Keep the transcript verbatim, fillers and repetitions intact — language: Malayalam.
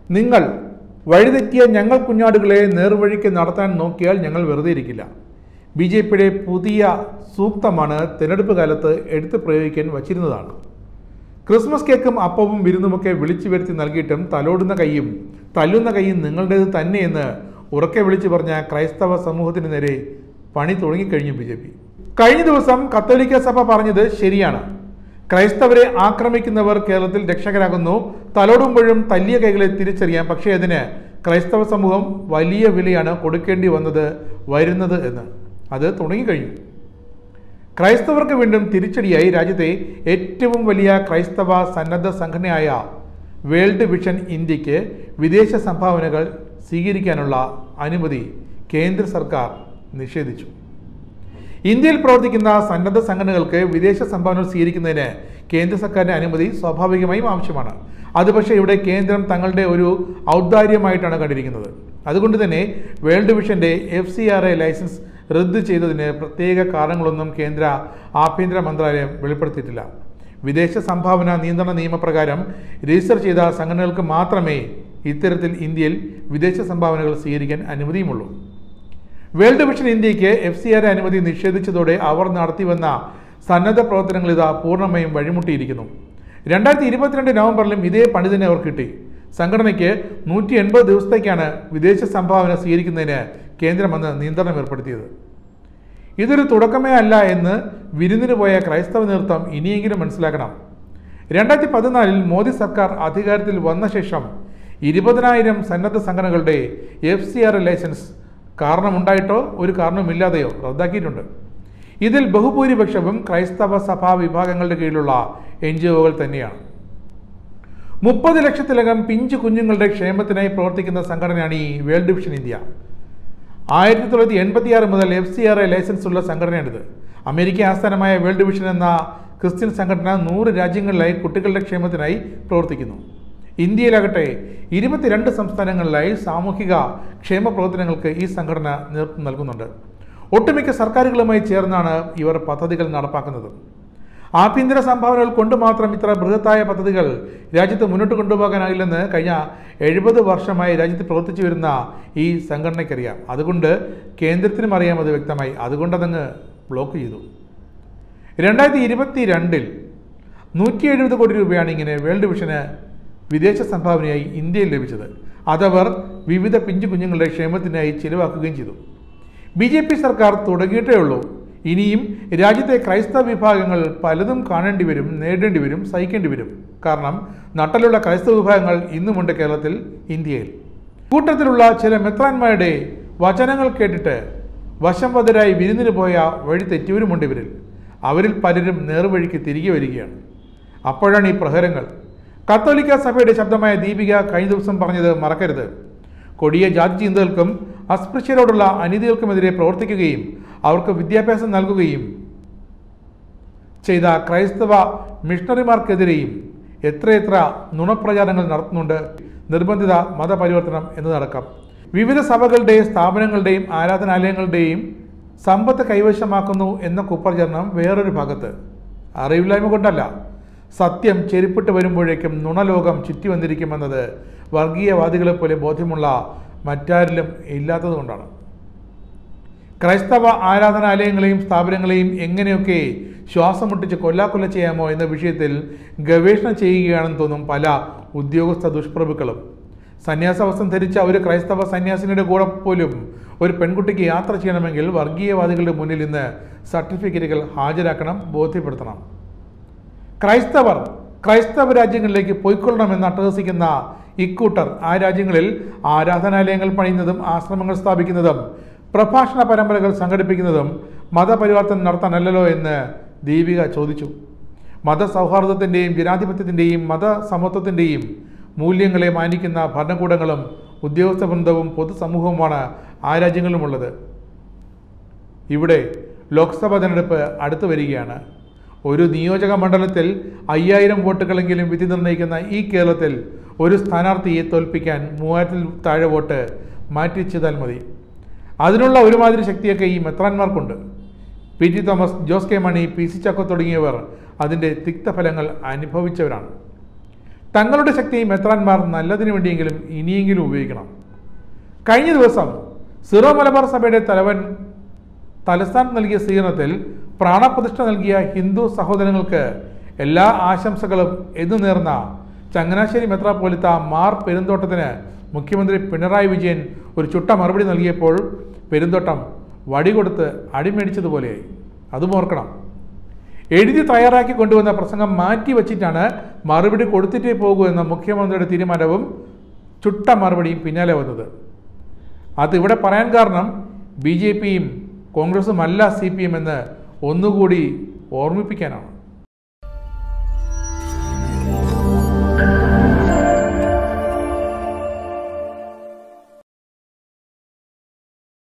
നിങ്ങൾ വഴിതെറ്റിയ ഞങ്ങൾ കുഞ്ഞാടുകളെ നേർവഴിക്ക് നടത്താൻ നോക്കിയാൽ ഞങ്ങൾ വെറുതെ ഇരിക്കില്ല. ബി ജെ പിയുടെ പുതിയ സൂക്തമാണ് തിരഞ്ഞെടുപ്പ് കാലത്ത് എടുത്തു പ്രയോഗിക്കാൻ വച്ചിരുന്നതാണ്. ക്രിസ്മസ് കേക്കും അപ്പവും വിരുന്നുമൊക്കെ വിളിച്ചു വരുത്തി നൽകിയിട്ടും തലോടുന്ന കൈയും തല്ലുന്ന കൈയും നിങ്ങളുടേത് തന്നെയെന്ന് ഉറക്കെ വിളിച്ചു പറഞ്ഞ ക്രൈസ്തവ സമൂഹത്തിന് നേരെ പണി തുടങ്ങിക്കഴിഞ്ഞു ബി ജെ പി. കഴിഞ്ഞ ദിവസം കത്തോലിക്ക സഭ പറഞ്ഞത് ശരിയാണ്. ക്രൈസ്തവരെ ആക്രമിക്കുന്നവർ കേരളത്തിൽ രക്ഷകരാകുന്നു. തലോടുമ്പോഴും തല്ലിയ കൈകളെ തിരിച്ചറിയാം. പക്ഷേ അതിന് ക്രൈസ്തവ സമൂഹം വലിയ വിലയാണ് കൊടുക്കേണ്ടി വന്നത് വരുന്നത് എന്ന് അത് തുടങ്ങിക്കഴിഞ്ഞു. ക്രൈസ്തവർക്ക് വീണ്ടും തിരിച്ചടിയായി രാജ്യത്തെ ഏറ്റവും വലിയ ക്രൈസ്തവ സന്നദ്ധ സംഘടനയായ വേൾഡ് വിഷൻ ഇന്ത്യക്ക് വിദേശ സംഭാവനകൾ സ്വീകരിക്കാനുള്ള അനുമതി കേന്ദ്ര സർക്കാർ നിഷേധിച്ചു. ഇന്ത്യയിൽ പ്രവർത്തിക്കുന്ന സന്നദ്ധ സംഘടനകൾക്ക് വിദേശ സംഭാവനകൾ സ്വീകരിക്കുന്നതിന് കേന്ദ്ര സർക്കാരിൻ്റെ അനുമതി സ്വാഭാവികമായും ആവശ്യമാണ്. അത് പക്ഷേ ഇവിടെ കേന്ദ്രം തങ്ങളുടെ ഒരു ഔദാര്യമായിട്ടാണ് കണ്ടിരിക്കുന്നത്. അതുകൊണ്ട് തന്നെ വേൾഡ് വിഷന്റെ F C R A licence റദ്ദ് ചെയ്തതിന് പ്രത്യേക കാരണങ്ങളൊന്നും കേന്ദ്ര ആഭ്യന്തര മന്ത്രാലയം വെളിപ്പെടുത്തിയിട്ടില്ല. വിദേശ സംഭാവന നിയന്ത്രണ നിയമപ്രകാരം രജിസ്റ്റർ ചെയ്ത സംഘടനകൾക്ക് മാത്രമേ ഇത്തരത്തിൽ ഇന്ത്യയിൽ വിദേശ സംഭാവനകൾ സ്വീകരിക്കാൻ അനുമതിയുമുള്ളൂ. വേൾഡ് വിഷൻ ഇന്ത്യക്ക് എഫ് സി ആർ അനുമതി നിഷേധിച്ചതോടെ അവർ നടത്തിവന്ന സന്നദ്ധ പ്രവർത്തനങ്ങൾ ഇതാ പൂർണ്ണമായും വഴിമുട്ടിയിരിക്കുന്നു. രണ്ടായിരത്തി ഇരുപത്തിരണ്ട് നവംബറിലും ഇതേ പണി തന്നെ അവർ കിട്ടി. സംഘടനയ്ക്ക് നൂറ്റി എൺപത് ദിവസത്തേക്കാണ് വിദേശ സംഭാവന സ്വീകരിക്കുന്നതിന് കേന്ദ്രം അന്ന് നിയന്ത്രണം ഏർപ്പെടുത്തിയത്. ഇതൊരു തുടക്കമേ അല്ല എന്ന് വിരുന്നിന് പോയ ക്രൈസ്തവ നേതൃത്വം ഇനിയെങ്കിലും മനസ്സിലാക്കണം. രണ്ടായിരത്തി പതിനാലിൽ മോദി സർക്കാർ അധികാരത്തിൽ വന്ന ശേഷം ഇരുപതിനായിരം സന്നദ്ധ സംഘടനകളുടെ എഫ് സി ആർ ലൈസൻസ് കാരണമുണ്ടായിട്ടോ ഒരു കാരണമില്ലാതെയോ റദ്ദാക്കിയിട്ടുണ്ട്. ഇതിൽ ബഹുഭൂരിപക്ഷവും ക്രൈസ്തവ സഭാ വിഭാഗങ്ങളുടെ കീഴിലുള്ള എൻ ജി ഒകൾ തന്നെയാണ്. മുപ്പത് ലക്ഷത്തിലകം പിഞ്ചു കുഞ്ഞുങ്ങളുടെ ക്ഷേമത്തിനായി പ്രവർത്തിക്കുന്ന സംഘടനയാണ് ഈ വേൾഡ് വിഷൻ ഇന്ത്യ. ആയിരത്തി തൊള്ളായിരത്തി എൺപത്തി ആറ് മുതൽ F C R A licence ഉള്ള സംഘടനയാണിത്. അമേരിക്ക ആസ്ഥാനമായ വേൾഡ് വിഷൻ എന്ന ക്രിസ്ത്യൻ സംഘടന നൂറ് രാജ്യങ്ങളിലായി കുട്ടികളുടെ ക്ഷേമത്തിനായി പ്രവർത്തിക്കുന്നു. ഇന്ത്യയിലാകട്ടെ ഇരുപത്തിരണ്ട് സംസ്ഥാനങ്ങളിലായി സാമൂഹിക ക്ഷേമ പ്രവർത്തനങ്ങൾക്ക് ഈ സംഘടന നേതൃത്വം നൽകുന്നുണ്ട്. ഒട്ടുമിക്ക സർക്കാരുകളുമായി ചേർന്നാണ് ഇവർ പദ്ധതികൾ നടപ്പാക്കുന്നത്. ആഭ്യന്തര സംഭാവനകൾ കൊണ്ട് മാത്രം ഇത്ര ബൃഹത്തായ പദ്ധതികൾ രാജ്യത്ത് മുന്നോട്ട് കൊണ്ടുപോകാനാകില്ലെന്ന് കഴിഞ്ഞ എഴുപത് വർഷമായി രാജ്യത്ത് പ്രവർത്തിച്ചു വരുന്ന ഈ സംഘടനയ്ക്കറിയാം. അതുകൊണ്ട് കേന്ദ്രത്തിനും അറിയാം അത് വ്യക്തമായി. അതുകൊണ്ട് അതങ്ങ് ബ്ലോക്ക് ചെയ്തു. രണ്ടായിരത്തി ഇരുപത്തി രണ്ടിൽ നൂറ്റി എഴുപത് കോടി രൂപയാണ് ഇങ്ങനെ വേൾഡ് വിഷന് വിദേശ സംഭാവനയായി ഇന്ത്യയിൽ ലഭിച്ചത്. അതവർ വിവിധ പിഞ്ചു കുഞ്ഞുങ്ങളുടെ ക്ഷേമത്തിനായി ചിലവാക്കുകയും ചെയ്തു. ബി ജെ പി സർക്കാർ തുടങ്ങിയിട്ടേ ഉള്ളൂ. ഇനിയും രാജ്യത്തെ ക്രൈസ്തവ വിഭാഗങ്ങൾ പലതും കാണേണ്ടി വരും, നേരിടേണ്ടി വരും, സഹിക്കേണ്ടി വരും. കാരണം നട്ടലുള്ള ക്രൈസ്തവ വിഭാഗങ്ങൾ ഇന്നുമുണ്ട് കേരളത്തിൽ, ഇന്ത്യയിൽ. കൂട്ടത്തിലുള്ള ചില മെത്രാന്മാരുടെ വചനങ്ങൾ കേട്ടിട്ട് വശംവദരായി വിരുന്നിന് പോയ വഴി തെറ്റിയവരുമുണ്ട് ഇവരിൽ. അവരിൽ പലരും നേർവഴിക്ക് തിരികെ വരികയാണ്. അപ്പോഴാണ് ഈ പ്രഹരങ്ങൾ. കത്തോലിക്ക സഭയുടെ ശബ്ദമായ ദീപിക കഴിഞ്ഞ ദിവസം പറഞ്ഞത് മറക്കരുത്. കൊടിയ ജാതി ചിന്തകൾക്കും അസ്പൃശ്യരോടുള്ള അനീതികൾക്കുമെതിരെ പ്രവർത്തിക്കുകയും അവർക്ക് വിദ്യാഭ്യാസം നൽകുകയും ചെയ്ത ക്രൈസ്തവ മിഷണറിമാർക്കെതിരെയും എത്രയെത്ര നുണപ്രചാരങ്ങൾ നടത്തുന്നുണ്ട്. നിർബന്ധിത മതപരിവർത്തനം എന്നതടക്കം വിവിധ സഭകളുടെയും സ്ഥാപനങ്ങളുടെയും ആരാധനാലയങ്ങളുടെയും സമ്പത്ത് കൈവശമാക്കുന്നു എന്ന കുപ്രചരണം വേറൊരു ഭാഗത്ത്. അറിവില്ലായ്മ കൊണ്ടല്ല, സത്യം ചെരുപ്പിട്ട് വരുമ്പോഴേക്കും നുണലോകം ചുറ്റി വന്നിരിക്കുമെന്നത് വർഗീയവാദികളെ പോലെ ബോധ്യമുള്ള മറ്റാരിലും ഇല്ലാത്തതുകൊണ്ടാണ്. ക്രൈസ്തവ ആരാധനാലയങ്ങളെയും സ്ഥാപനങ്ങളെയും എങ്ങനെയൊക്കെ ശ്വാസം മുട്ടിച്ച് കൊല്ലാക്കൊല്ല ചെയ്യാമോ എന്ന വിഷയത്തിൽ ഗവേഷണം ചെയ്യുകയാണെന്ന് തോന്നും പല ഉദ്യോഗസ്ഥ ദുഷ്പ്രഭുക്കളും. സന്യാസവസ്ത്രം ധരിച്ച ഒരു ക്രൈസ്തവ സന്യാസിനിയുടെ കൂടെ പോലും ഒരു പെൺകുട്ടിക്ക് യാത്ര ചെയ്യണമെങ്കിൽ വർഗീയവാദികളുടെ മുന്നിൽ ഇന്ന് സർട്ടിഫിക്കറ്റുകൾ ഹാജരാക്കണം, ബോധ്യപ്പെടുത്തണം. ക്രൈസ്തവർ ക്രൈസ്തവ രാജ്യങ്ങളിലേക്ക് പോയിക്കൊള്ളണമെന്ന് അട്ടഹസിക്കുന്ന ഇക്കൂട്ടർ ആ രാജ്യങ്ങളിൽ ആരാധനാലയങ്ങൾ പണിയുന്നതും ആശ്രമങ്ങൾ സ്ഥാപിക്കുന്നതും പ്രഭാഷണ പരമ്പരകൾ സംഘടിപ്പിക്കുന്നതും മതപരിവർത്തനം നടത്താനല്ലോ എന്ന് ദീപിക ചോദിച്ചു. മതസൗഹാർദ്ദത്തിൻ്റെയും ജനാധിപത്യത്തിൻ്റെയും മതസമത്വത്തിൻ്റെയും മൂല്യങ്ങളെ മാനിക്കുന്ന ഭരണകൂടങ്ങളും ഉദ്യോഗസ്ഥ വൃന്ദവും പൊതുസമൂഹവുമാണ് ആ രാജ്യങ്ങളിലുമുള്ളത്. ഇവിടെ ലോക്സഭാ തെരഞ്ഞെടുപ്പ് അടുത്തു വരികയാണ്. ഒരു നിയോജക മണ്ഡലത്തിൽ അയ്യായിരം വോട്ടുകളെങ്കിലും വിധി നിർണ്ണയിക്കുന്ന ഈ കേരളത്തിൽ ഒരു സ്ഥാനാർത്ഥിയെ തോൽപ്പിക്കാൻ മൂവായിരത്തിൽ താഴെ വോട്ട് മാറ്റിവെച്ചാൽ മതി. അതിനുള്ള ഒരുമാതിരി ശക്തിയൊക്കെ ഈ മെത്രാന്മാർക്കുണ്ട്. P T Thomas, Jose K Mani, P C Chacko തുടങ്ങിയവർ അതിൻ്റെ തിക്തഫലങ്ങൾ അനുഭവിച്ചവരാണ്. തങ്ങളുടെ ശക്തി മെത്രാന്മാർ നല്ലതിനു വേണ്ടിയെങ്കിലും ഇനിയെങ്കിലും ഉപയോഗിക്കണം. കഴിഞ്ഞ ദിവസം സിറോ മലബാർ സഭയുടെ തലവൻ തലസ്ഥാനത്ത് നൽകിയ സ്വീകരണത്തിൽ പ്രാണപ്രതിഷ്ഠ നൽകിയ ഹിന്ദു സഹോദരങ്ങൾക്ക് എല്ലാ ആശംസകളും എന്നു നേർന്ന ചങ്ങനാശ്ശേരി മെത്രാപ്പോലിത്ത മാർ പെരുന്തോട്ടത്തിന് മുഖ്യമന്ത്രി പിണറായി വിജയൻ ഒരു ചുട്ട മറുപടി നൽകിയപ്പോൾ പെരുന്തോട്ടം വടികൊടുത്ത് അടിമേടിച്ചതുപോലെയായി. അതും ഓർക്കണം. എഴുതി തയ്യാറാക്കി കൊണ്ടുവന്ന പ്രസംഗം മാറ്റി വച്ചിട്ടാണ് മറുപടി കൊടുത്തിട്ടേ പോകൂ എന്ന മുഖ്യമന്ത്രിയുടെ തീരുമാനവും ചുട്ട മറുപടിയും പിന്നാലെ വന്നത്. അത് ഇവിടെ പറയാൻ കാരണം ബി ജെ പിയും കോൺഗ്രസും അല്ല സി പി എം എന്ന് ഒന്നുകൂടി ഓർമ്മിപ്പിക്കാനാണ്.